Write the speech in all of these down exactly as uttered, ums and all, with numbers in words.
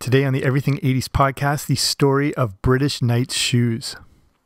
Today on the Everything eighties podcast, the story of British Knights shoes.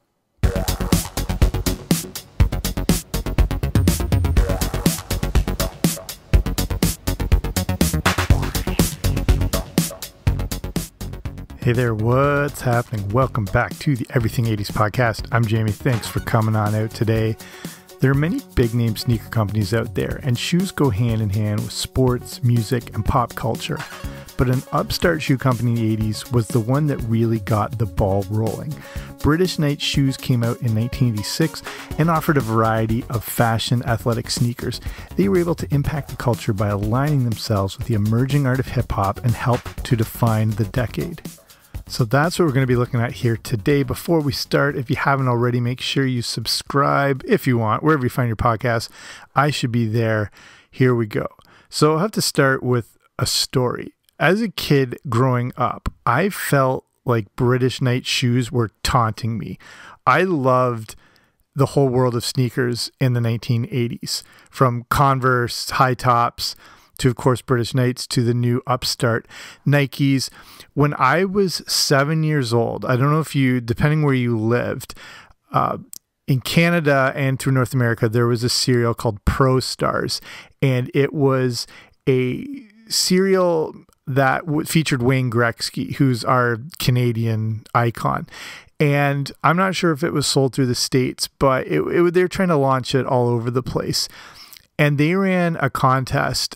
Hey there, what's happening? Welcome back to the Everything eighties podcast. I'm Jamie. Thanks for coming on out today. There are many big name sneaker companies out there, and shoes go hand in hand with sports, music, and pop culture. But an upstart shoe company in the eighties was the one that really got the ball rolling. British Knights shoes came out in nineteen eighty-six and offered a variety of fashion athletic sneakers. They were able to impact the culture by aligning themselves with the emerging art of hip-hop and help to define the decade. So that's what we're going to be looking at here today. Before we start, if you haven't already, make sure you subscribe if you want, wherever you find your podcast. I should be there. Here we go. So I'll have to start with a story. As a kid growing up, I felt like British Knight shoes were taunting me. I loved the whole world of sneakers in the nineteen eighties, from Converse, high tops, to, of course, British Knights, to the new upstart Nikes. When I was seven years old, I don't know if you, depending where you lived, uh, in Canada and through North America, there was a cereal called Pro Stars, and it was a cereal that featured Wayne Gretzky, who's our Canadian icon. And I'm not sure if it was sold through the States, but it, it, they were trying to launch it all over the place. And they ran a contest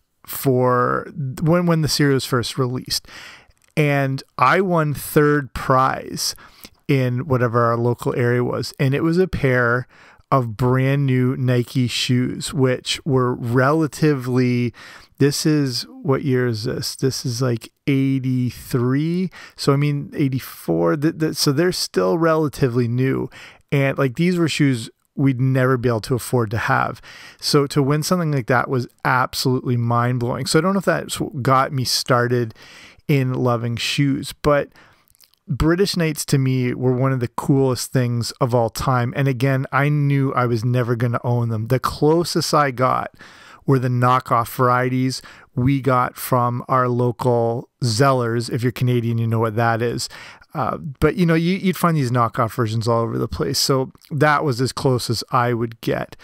for when, when the cereal was first released. And I won third prize in whatever our local area was. And it was a pair of brand new Nike shoes, which were relatively, this is, what year is this? This is like eighty-three. So, I mean, eighty-four. Th th so they're still relatively new. And like, these were shoes we'd never be able to afford to have. So to win something like that was absolutely mind blowing. So I don't know if that's what got me started in loving shoes, but British Knights to me were one of the coolest things of all time. And again, I knew I was never going to own them. The closest I got were the knockoff varieties we got from our local Zellers. If you're Canadian, you know what that is. Uh, but, you know, you, you'd find these knockoff versions all over the place. So that was as close as I would get.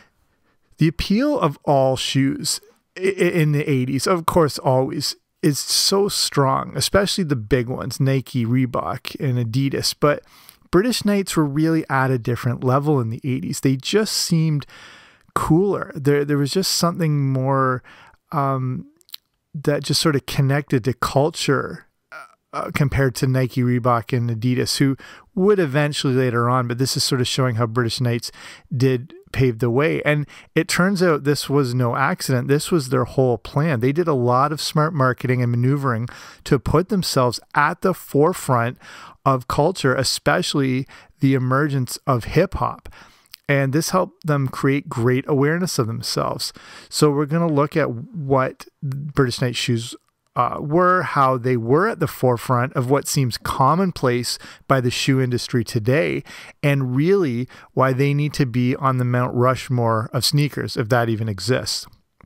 The appeal of all shoes in the eighties, of course, always, is so strong, especially the big ones, Nike, Reebok, and Adidas. But British Knights were really at a different level in the eighties. They just seemed cooler. There, there was just something more um, that just sort of connected to culture uh, compared to Nike, Reebok, and Adidas, who would eventually later on, but this is sort of showing how British Knights did pave the way. And it turns out this was no accident. This was their whole plan. They did a lot of smart marketing and maneuvering to put themselves at the forefront of culture, especially the emergence of hip hop. And this helped them create great awareness of themselves. So we're going to look at what British Knight shoes uh, were, how they were at the forefront of what seems commonplace by the shoe industry today, and really why they need to be on the Mount Rushmore of sneakers, if that even exists.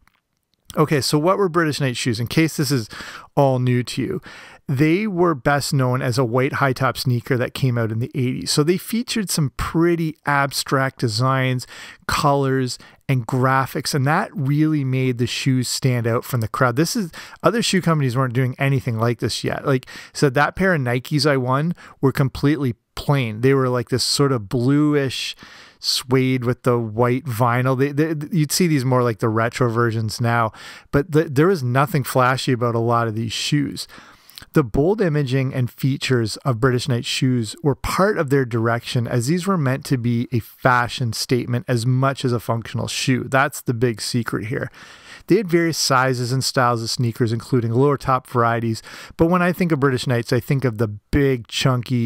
Okay, so what were British Knight shoes? In case this is all new to you, they were best known as a white high-top sneaker that came out in the eighties. So they featured some pretty abstract designs, colors, and graphics, and that really made the shoes stand out from the crowd. This is, other shoe companies weren't doing anything like this yet. Like, so that pair of Nikes I won were completely plain. They were like this sort of bluish suede with the white vinyl. They, they, you'd see these more like the retro versions now, but the, there was nothing flashy about a lot of these shoes. The bold imaging and features of British Knight shoes were part of their direction, as these were meant to be a fashion statement as much as a functional shoe. That's the big secret here. They had various sizes and styles of sneakers, including lower top varieties. But when I think of British Knights, I think of the big, chunky,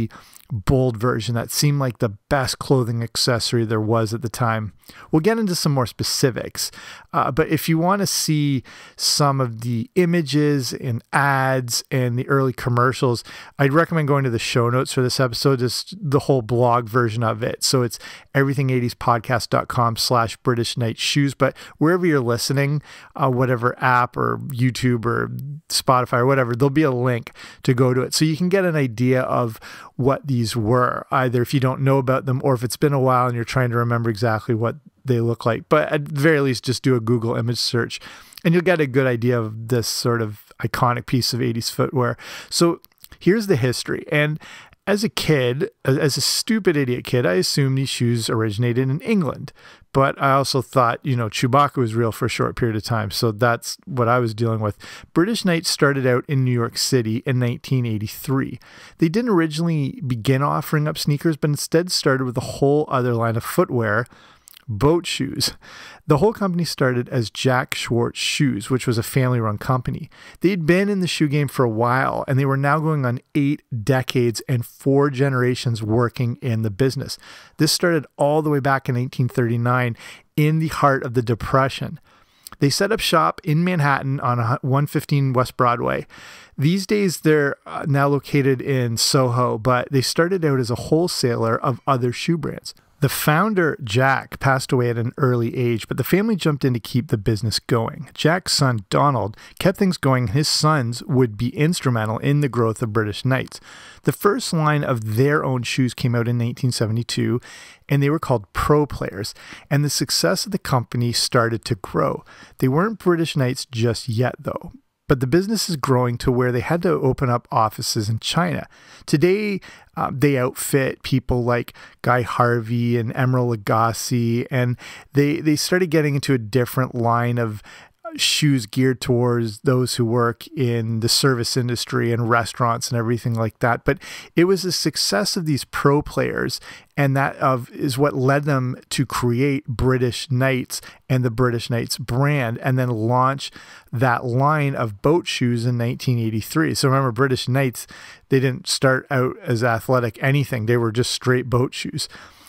bold version that seemed like the best clothing accessory there was at the time. We'll get into some more specifics, uh, but if you want to see some of the images and ads and the early commercials, I'd recommend going to the show notes for this episode, just the whole blog version of it. So it's everything eighties podcast dot com slash British Knight Shoes, but wherever you're listening, uh, whatever app or YouTube or Spotify or whatever, there'll be a link to go to it. So you can get an idea of what these were, either if you don't know about them or if it's been a while and you're trying to remember exactly what they look like. But at the very least, just do a Google image search and you'll get a good idea of this sort of iconic piece of eighties footwear. So here's the history. And as a kid, as a stupid idiot kid, I assumed these shoes originated in England. But I also thought, you know, Chewbacca was real for a short period of time. So that's what I was dealing with. British Knight started out in New York City in nineteen eighty-three. They didn't originally begin offering up sneakers, but instead started with a whole other line of footwear, boat shoes. The whole company started as Jack Schwartz Shoes, which was a family-run company. They'd been in the shoe game for a while, and they were now going on eight decades and four generations working in the business. This started all the way back in nineteen thirty-nine in the heart of the Depression. They set up shop in Manhattan on one fifteen West Broadway. These days, they're now located in Soho, but they started out as a wholesaler of other shoe brands. The founder, Jack, passed away at an early age, but the family jumped in to keep the business going. Jack's son, Donald, kept things going. His sons would be instrumental in the growth of British Knights. The first line of their own shoes came out in nineteen seventy-two, and they were called Pro Players, and the success of the company started to grow. They weren't British Knights just yet, though. But the business is growing to where they had to open up offices in China. Today, uh, they outfit people like Guy Harvey and Emeril Lagasse, and they, they started getting into a different line of shoes geared towards those who work in the service industry and restaurants and everything like that. But it was the success of these pro players, and that of is what led them to create British Knights and the British Knights brand, and then launch that line of boat shoes in nineteen eighty-three. So remember, British Knights, they didn't start out as athletic anything. They were just straight boat shoes.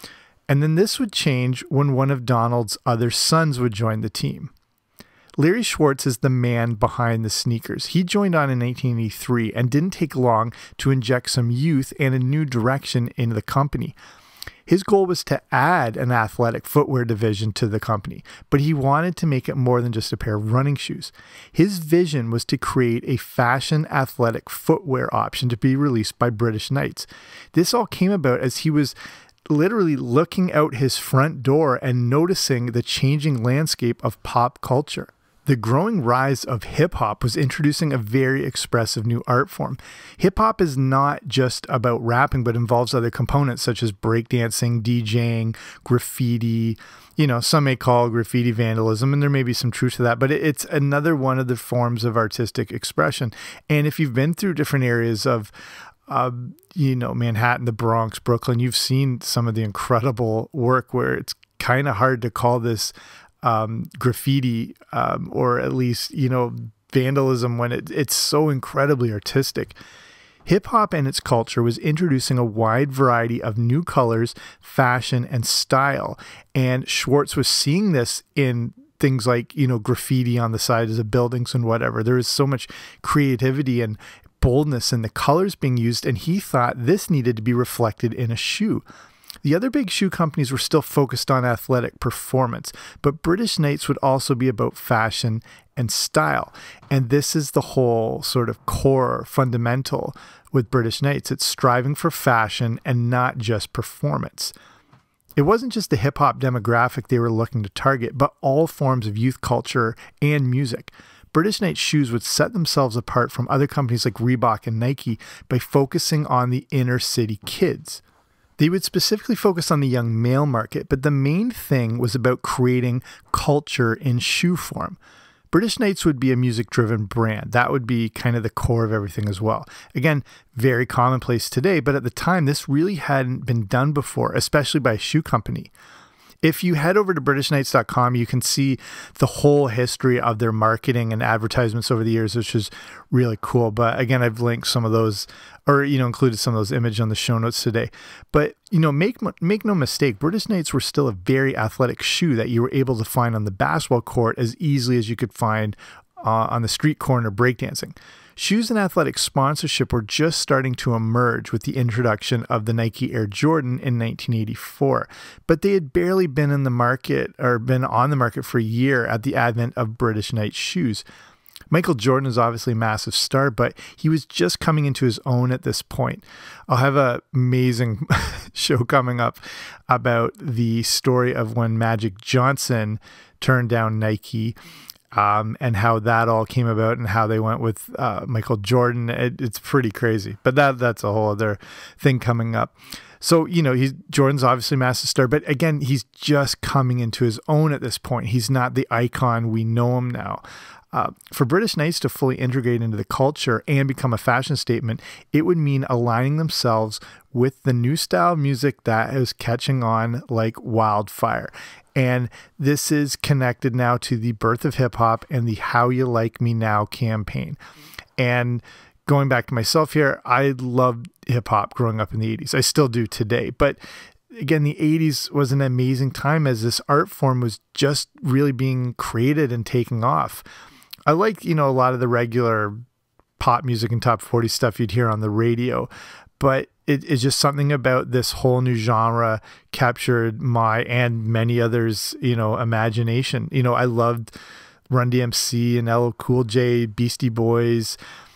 And then this would change when one of Donald's other sons would join the team. Larry Schwartz is the man behind the sneakers. He joined on in nineteen eighty-three and didn't take long to inject some youth and a new direction into the company. His goal was to add an athletic footwear division to the company, but he wanted to make it more than just a pair of running shoes. His vision was to create a fashion athletic footwear option to be released by British Knights. This all came about as he was literally looking out his front door and noticing the changing landscape of pop culture. The growing rise of hip-hop was introducing a very expressive new art form. Hip-hop is not just about rapping, but involves other components such as breakdancing, DJing, graffiti. You know, some may call graffiti vandalism, and there may be some truth to that, but it's another one of the forms of artistic expression. And if you've been through different areas of Uh, you know, Manhattan, the Bronx, Brooklyn, you've seen some of the incredible work where it's kind of hard to call this um, graffiti um, or at least, you know, vandalism when it, it's so incredibly artistic. Hip hop and its culture was introducing a wide variety of new colors, fashion, and style. And Schwartz was seeing this in things like, you know, graffiti on the sides of buildings and whatever. There is so much creativity and boldness in the colors being used, and he thought this needed to be reflected in a shoe. The other big shoe companies were still focused on athletic performance, but British Knights would also be about fashion and style. And this is the whole sort of core fundamental with British Knights. It's striving for fashion and not just performance. It wasn't just the hip-hop demographic they were looking to target, but all forms of youth culture and music. British Knight shoes would set themselves apart from other companies like Reebok and Nike by focusing on the inner city kids. They would specifically focus on the young male market, but the main thing was about creating culture in shoe form. British Knights would be a music-driven brand. That would be kind of the core of everything as well. Again, very commonplace today, but at the time, this really hadn't been done before, especially by a shoe company. If you head over to british knights dot com, you can see the whole history of their marketing and advertisements over the years, which is really cool. But again, I've linked some of those, or, you know, included some of those images on the show notes today. But, you know, make, make no mistake, British Knights were still a very athletic shoe that you were able to find on the basketball court as easily as you could find uh, on the street corner breakdancing. Shoes and athletic sponsorship were just starting to emerge with the introduction of the Nike Air Jordan in nineteen eighty-four, but they had barely been in the market or been on the market for a year at the advent of British Knights shoes. Michael Jordan is obviously a massive star, but he was just coming into his own at this point. I'll have an amazing show coming up about the story of when Magic Johnson turned down Nike, Um, and how that all came about and how they went with uh, Michael Jordan. It, it's pretty crazy, but that that's a whole other thing coming up. So, you know, he's Jordan's obviously a massive star, but again, he's just coming into his own at this point. He's not the icon we know him now. Uh, for British Knights to fully integrate into the culture and become a fashion statement, it would mean aligning themselves with the new style of music that is catching on like wildfire. And this is connected now to the birth of hip hop and the How You Like Me Now campaign. And going back to myself here, I loved hip hop growing up in the eighties. I still do today. But again, the eighties was an amazing time as this art form was just really being created and taking off. I like, you know, a lot of the regular pop music and top forty stuff you'd hear on the radio, but it is just something about this whole new genre captured my and many others, you know, imagination. You know, I loved Run D M C and L L Cool J, Beastie Boys,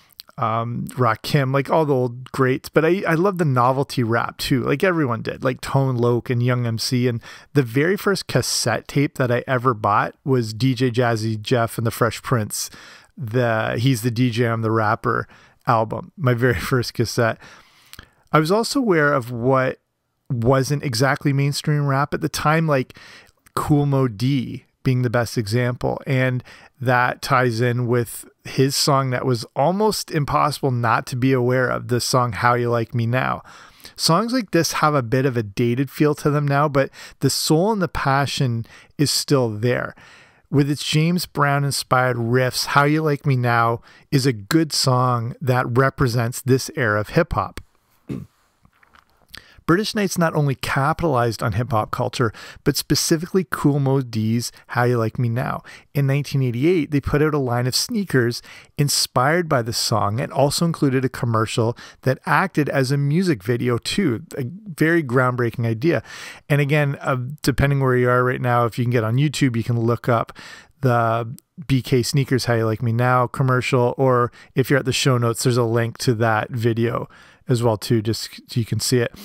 um, Rakim, like all the old greats. But I, I love the novelty rap too, like everyone did, like Tone Loc and Young M C. And the very first cassette tape that I ever bought was D J Jazzy Jeff and the Fresh Prince, the He's the D J, I'm the Rapper album, my very first cassette. I was also aware of what wasn't exactly mainstream rap at the time, like Kool Moe Dee being the best example. And that ties in with his song that was almost impossible not to be aware of, the song How You Like Me Now. Songs like this have a bit of a dated feel to them now, but the soul and the passion is still there. With its James Brown-inspired riffs, How You Like Me Now is a good song that represents this era of hip-hop. British Knights not only capitalized on hip-hop culture, but specifically Kool Moe Dee's How You Like Me Now. In nineteen eighty-eight, they put out a line of sneakers inspired by the song and also included a commercial that acted as a music video too. A very groundbreaking idea. And again, uh, depending where you are right now, if you can get on YouTube, you can look up the B K Sneakers How You Like Me Now commercial, or if you're at the show notes, there's a link to that video as well too, just so you can see it.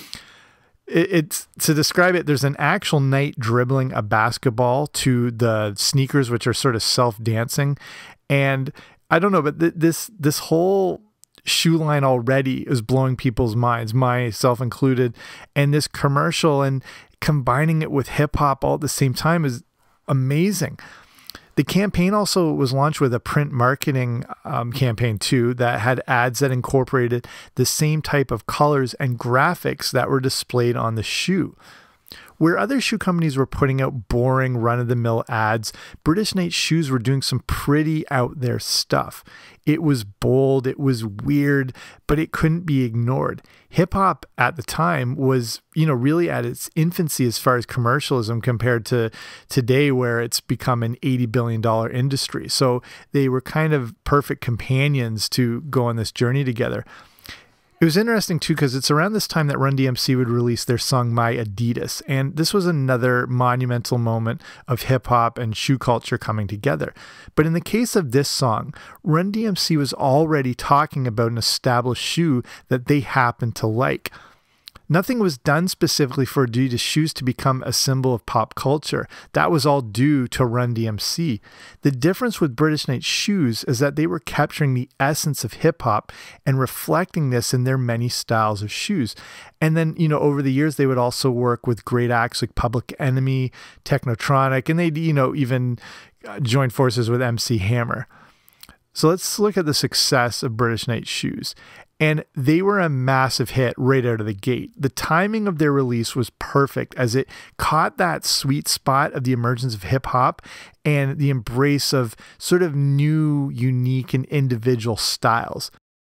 It's to describe it, there's an actual knight dribbling a basketball to the sneakers, which are sort of self-dancing. And I don't know, but th this this whole shoe line already is blowing people's minds, myself included. And this commercial and combining it with hip hop all at the same time is amazing. The campaign also was launched with a print marketing um, campaign too that had ads that incorporated the same type of colors and graphics that were displayed on the shoe. Where other shoe companies were putting out boring run-of-the-mill ads, British Knights shoes were doing some pretty out there stuff. It was bold, it was weird, but it couldn't be ignored. Hip-hop at the time was, you know, really at its infancy as far as commercialism compared to today, where it's become an eighty billion dollar industry. So they were kind of perfect companions to go on this journey together. It was interesting too, because it's around this time that Run D M C would release their song My Adidas. And this was another monumental moment of hip hop and shoe culture coming together. But in the case of this song, Run D M C was already talking about an established shoe that they happened to like. Nothing was done specifically for Adidas shoes to become a symbol of pop culture. That was all due to Run D M C. The difference with British Knights shoes is that they were capturing the essence of hip hop and reflecting this in their many styles of shoes. And then, you know, over the years, they would also work with great acts like Public Enemy, Technotronic, and they'd, you know, even join forces with M C Hammer. So let's look at the success of British Knights shoes. And they were a massive hit right out of the gate. The timing of their release was perfect as it caught that sweet spot of the emergence of hip hop and the embrace of sort of new, unique, and individual styles.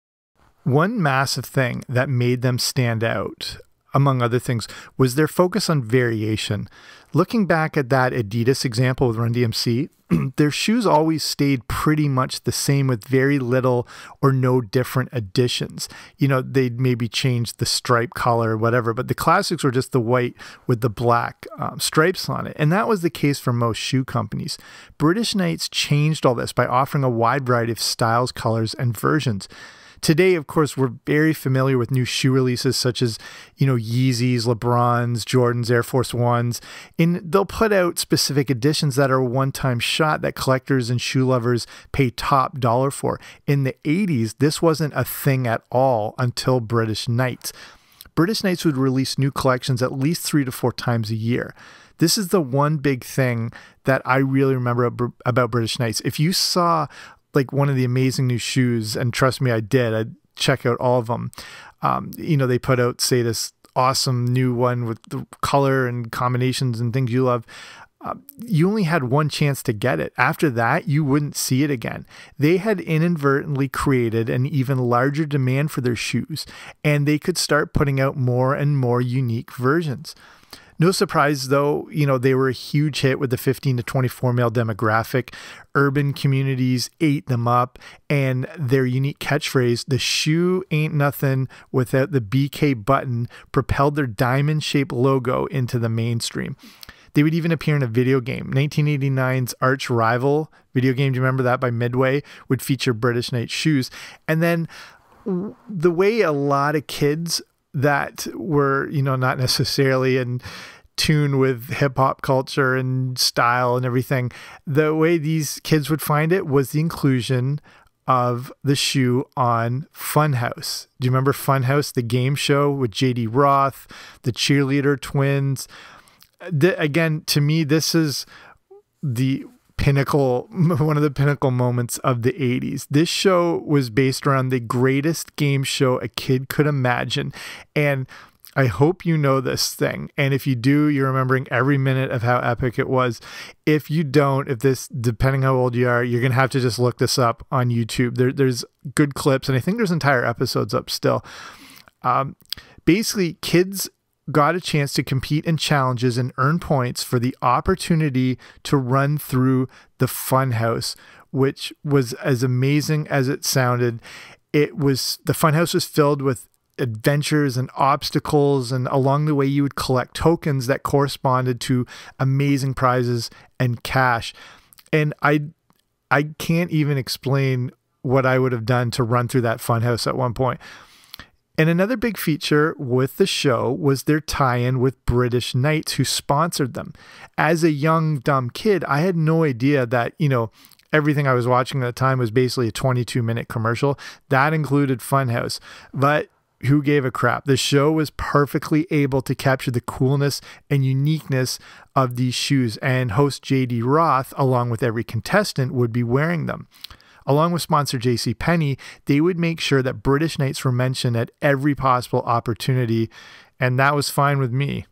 One massive thing that made them stand out, among other things, was their focus on variation. Looking back at that Adidas example with Run D M C, their shoes always stayed pretty much the same with very little or no different additions. You know, they'd maybe change the stripe color or whatever, but the classics were just the white with the black um, stripes on it. And that was the case for most shoe companies. British Knights changed all this by offering a wide variety of styles, colors, and versions. Today, of course, we're very familiar with new shoe releases such as, you know, Yeezys, LeBrons, Jordans, Air Force Ones, and they'll put out specific editions that are a one-time shot that collectors and shoe lovers pay top dollar for. In the eighties, this wasn't a thing at all until British Knights. British Knights would release new collections at least three to four times a year. This is the one big thing that I really remember about British Knights. If you saw like one of the amazing new shoes, and trust me, I did. I'd check out all of them. Um, you know, they put out, say, this awesome new one with the color and combinations and things you love. Uh, you only had one chance to get it. After that, you wouldn't see it again. They had inadvertently created an even larger demand for their shoes, and they could start putting out more and more unique versions. No surprise, though, you know, they were a huge hit with the fifteen to twenty-four male demographic. Urban communities ate them up, and their unique catchphrase, "The shoe ain't nothing without the B K button," propelled their diamond-shaped logo into the mainstream. They would even appear in a video game. nineteen eighty-nine's arch rival video game, do you remember that, by Midway, would feature British Knights shoes. And then the way a lot of kids that were, you know, not necessarily in tune with hip hop culture and style and everything, the way these kids would find it was the inclusion of the shoe on Funhouse. Do you remember Funhouse, the game show with J D Roth, the cheerleader twins? The, again, to me, this is the pinnacle, one of the pinnacle moments of the eighties. This show was based around the greatest game show a kid could imagine. And I hope you know this thing. And if you do, you're remembering every minute of how epic it was. If you don't, if this, depending how old you are, you're going to have to just look this up on YouTube. There, there's good clips, and I think there's entire episodes up still. Um, basically, kids got a chance to compete in challenges and earn points for the opportunity to run through the Funhouse, which was as amazing as it sounded. It was, the Funhouse was filled with adventures and obstacles, and along the way you would collect tokens that corresponded to amazing prizes and cash. And I I can't even explain what I would have done to run through that Funhouse at one point. And another big feature with the show was their tie-in with British Knights, who sponsored them. As a young, dumb kid, I had no idea that, you know, everything I was watching at the time was basically a twenty-two minute commercial. That included Funhouse. But who gave a crap? The show was perfectly able to capture the coolness and uniqueness of these shoes, and host J D Roth, along with every contestant, would be wearing them. Along with sponsor J C Penney, they would make sure that British Knights were mentioned at every possible opportunity, and that was fine with me.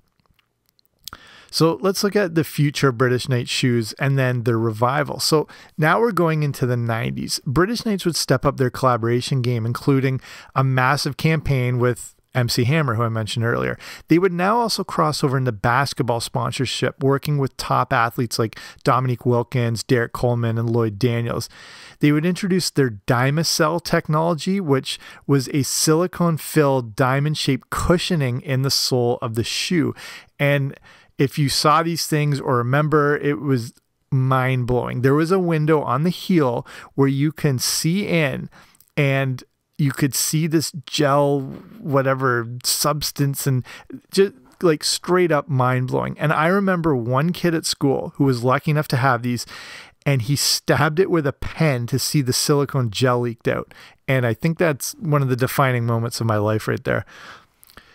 So let's look at the future British Knights shoes and then their revival. So now we're going into the nineties. British Knights would step up their collaboration game, including a massive campaign with M C Hammer, who I mentioned earlier. They would now also cross over into basketball sponsorship, working with top athletes like Dominique Wilkins, Derek Coleman, and Lloyd Daniels. They would introduce their Dymacell technology, which was a silicone-filled diamond-shaped cushioning in the sole of the shoe. And if you saw these things or remember, it was mind-blowing. There was a window on the heel where you can see in, and you could see this gel, whatever substance, and just like straight up mind-blowing. And I remember one kid at school who was lucky enough to have these, and he stabbed it with a pen to see the silicone gel leaked out. And I think that's one of the defining moments of my life right there.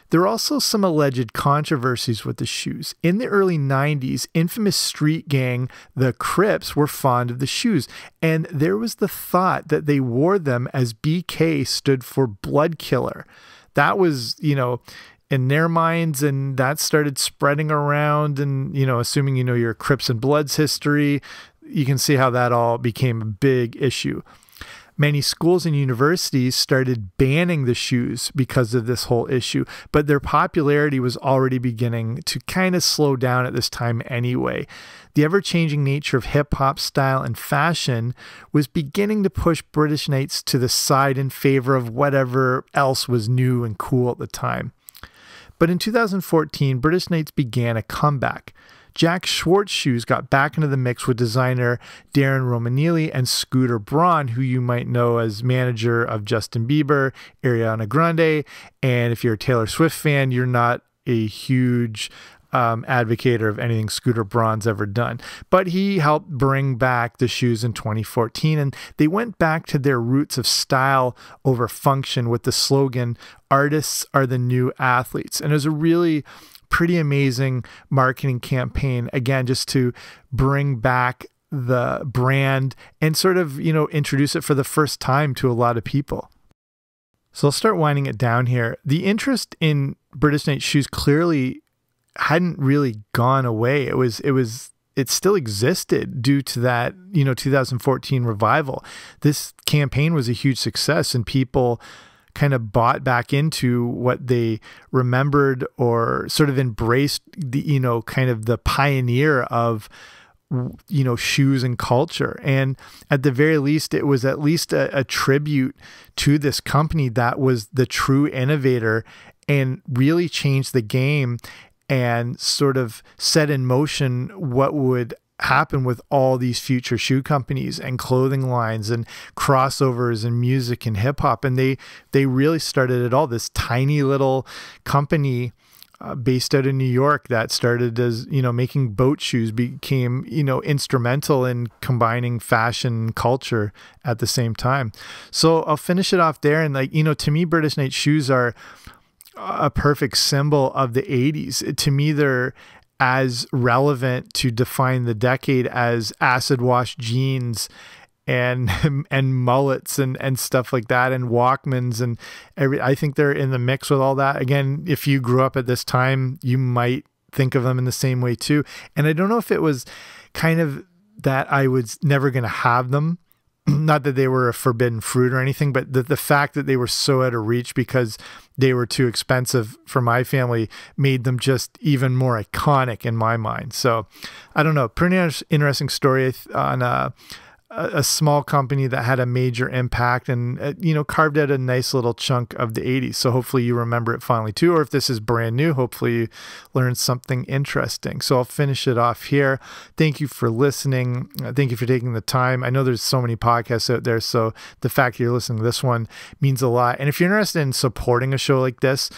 There were also some alleged controversies with the shoes. In the early nineties, infamous street gang, the Crips, were fond of the shoes, and there was the thought that they wore them as B K stood for blood killer. That was, you know, in their minds, and that started spreading around, and, you know, assuming you know your Crips and Bloods history, you can see how that all became a big issue. Many schools and universities started banning the shoes because of this whole issue, but their popularity was already beginning to kind of slow down at this time anyway. The ever-changing nature of hip-hop style and fashion was beginning to push British Knights to the side in favor of whatever else was new and cool at the time. But in two thousand fourteen, British Knights began a comeback. Jack Schwartz shoes got back into the mix with designer Darren Romanelli and Scooter Braun, who you might know as manager of Justin Bieber, Ariana Grande, and if you're a Taylor Swift fan, you're not a huge um, advocate of anything Scooter Braun's ever done. But he helped bring back the shoes in twenty fourteen, and they went back to their roots of style over function with the slogan, "Artists are the new athletes." And it was a really pretty amazing marketing campaign, again, just to bring back the brand and sort of, you know, introduce it for the first time to a lot of people. So I'll start winding it down here. The interest in British Knight shoes clearly hadn't really gone away. It was, it was, it still existed due to that, you know, two thousand fourteen revival. This campaign was a huge success, and people kind of bought back into what they remembered or sort of embraced the, you know, kind of the pioneer of, you know, shoes and culture. And at the very least, it was at least a, a tribute to this company that was the true innovator and really changed the game and sort of set in motion what would happen with all these future shoe companies and clothing lines and crossovers and music and hip hop. And they, they really started it all. This tiny little company uh, based out of New York that started as, you know, making boat shoes became, you know, instrumental in combining fashion and culture at the same time. So I'll finish it off there. And like, you know, to me, British Knight shoes are a perfect symbol of the eighties. To me, they're as relevant to define the decade as acid wash jeans and and mullets and and stuff like that, and Walkmans and every. I think they're in the mix with all that. Again, if you grew up at this time, you might think of them in the same way too. And I don't know if it was kind of that I was never going to have them. Not that they were a forbidden fruit or anything, but the, the fact that they were so out of reach because they were too expensive for my family made them just even more iconic in my mind. So I don't know, pretty interesting story on a, a small company that had a major impact and, uh, you know, carved out a nice little chunk of the eighties. So hopefully you remember it finally too, or if this is brand new, hopefully you learned something interesting. So I'll finish it off here. Thank you for listening. Uh, thank you for taking the time. I know there's so many podcasts out there, so the fact that you're listening to this one means a lot. And if you're interested in supporting a show like this,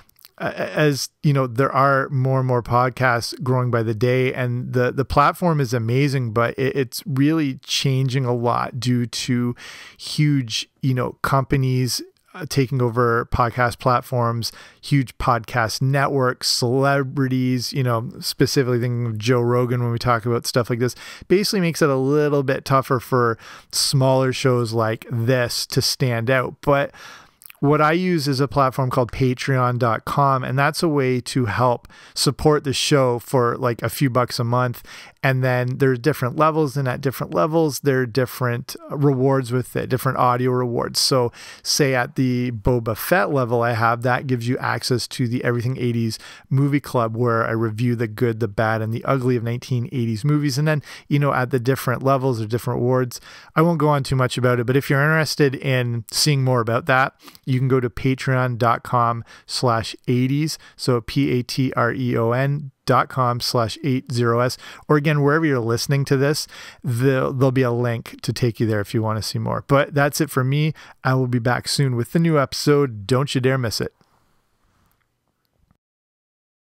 as you know, there are more and more podcasts growing by the day, and the the platform is amazing, but it, it's really changing a lot due to huge, you know, companies uh, taking over podcast platforms, huge podcast networks, celebrities, you know, specifically thinking of Joe Rogan when we talk about stuff like this, basically makes it a little bit tougher for smaller shows like this to stand out. But what I use is a platform called patreon dot com, and that's a way to help support the show for like a few bucks a month. And then there's different levels, and at different levels, there are different rewards with it, different audio rewards. So say at the Boba Fett level I have, that gives you access to the Everything eighties Movie Club, where I review the good, the bad, and the ugly of nineteen eighties movies. And then, you know, at the different levels or different awards, I won't go on too much about it, but if you're interested in seeing more about that, you can go to patreon dot com slash eighties. So P A T R E O N dot com slash eight zero S, or again, wherever you're listening to this, the, there'll be a link to take you there if you want to see more. But that's it for me. I will be back soon with the new episode. Don't you dare miss it.